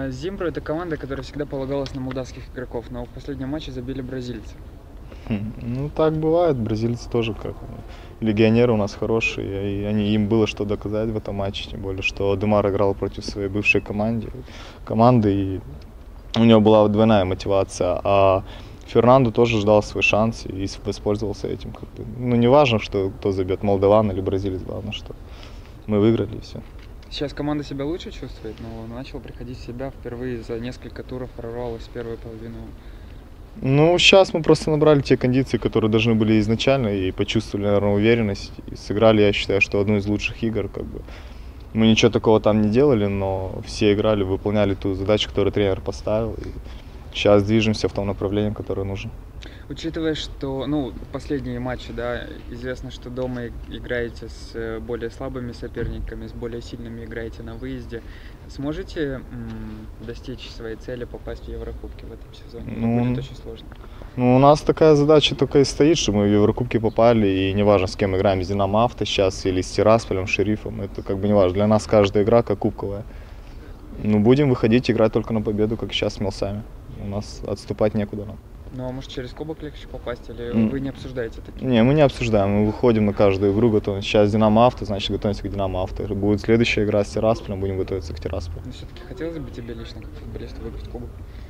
Зимбру — это команда, которая всегда полагалась на молдавских игроков, но в последнем матче забили бразильцы. Ну, так бывает. Бразильцы тоже как легионеры у нас хорошие, и им было что доказать в этом матче, тем более, что Демар играл против своей бывшей команды, и у него была двойная мотивация, а Фернандо тоже ждал свой шанс и воспользовался этим. Ну, не важно, кто забьет, молдаван или бразилец, главное, что мы выиграли, и все. Сейчас команда себя лучше чувствует, но начал приходить в себя впервые за несколько туров, прорвалась в первую половину. Ну, сейчас мы просто набрали те кондиции, которые должны были изначально, и почувствовали, наверное, уверенность. И сыграли, я считаю, что одну из лучших игр. Мы ничего такого там не делали, но все играли, выполняли ту задачу, которую тренер поставил. И сейчас движемся в том направлении, которое нужно. Учитывая, что, последние матчи, да, известно, что дома играете с более слабыми соперниками, с более сильными играете на выезде, сможете достичь своей цели, попасть в Еврокубки в этом сезоне? Будет очень сложно. Ну, у нас такая задача только и стоит, что мы в Еврокубки попали, и неважно, с кем играем, с Динамо Авто сейчас или с Тирасполем, Шерифом, это не важно. Для нас каждая игра как кубковая. Ну, будем выходить, играть только на победу, как сейчас с Мелсами. У нас отступать некуда нам. Ну, а может, через кубок легче попасть, или вы не обсуждаете такие? Не, мы не обсуждаем, мы выходим на каждую игру, готовимся. Сейчас Динамо Авто, значит, готовимся к Динамо Авто. Будет следующая игра с Тирасполем, будем готовиться к Тирасполю. Но все-таки хотелось бы тебе лично, как футболисту, выиграть кубок?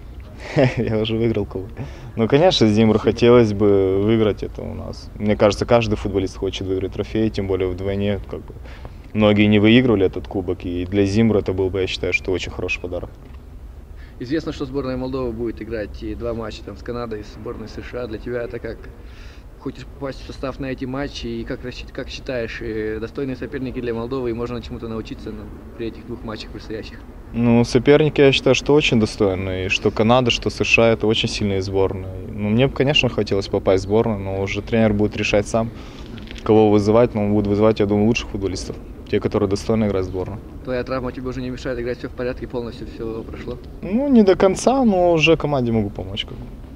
Я уже выиграл кубок. Ну, конечно, Зимбру хотелось бы выиграть это у нас. Мне кажется, каждый футболист хочет выиграть трофей, тем более вдвойне. Многие не выигрывали этот кубок, и для Зимбру это был бы, я считаю, что очень хороший подарок. Известно, что сборная Молдовы будет играть и 2 матча с Канадой и сборной США. Для тебя это как? Хочешь попасть в состав на эти матчи, и как считаешь, достойные соперники для Молдовы, и можно чему-то научиться при этих 2 матчах предстоящих? Ну, соперники, я считаю, что очень достойные. И что Канада, что США – это очень сильные сборные. Ну, мне бы, конечно, хотелось попасть в сборную, но уже тренер будет решать сам, кого вызывать. Но он будет вызывать, я думаю, лучших футболистов. Те, которые достойны играть в сборную. Твоя травма тебе уже не мешает играть, все в порядке, полностью все прошло? Ну, не до конца, но уже команде могу помочь.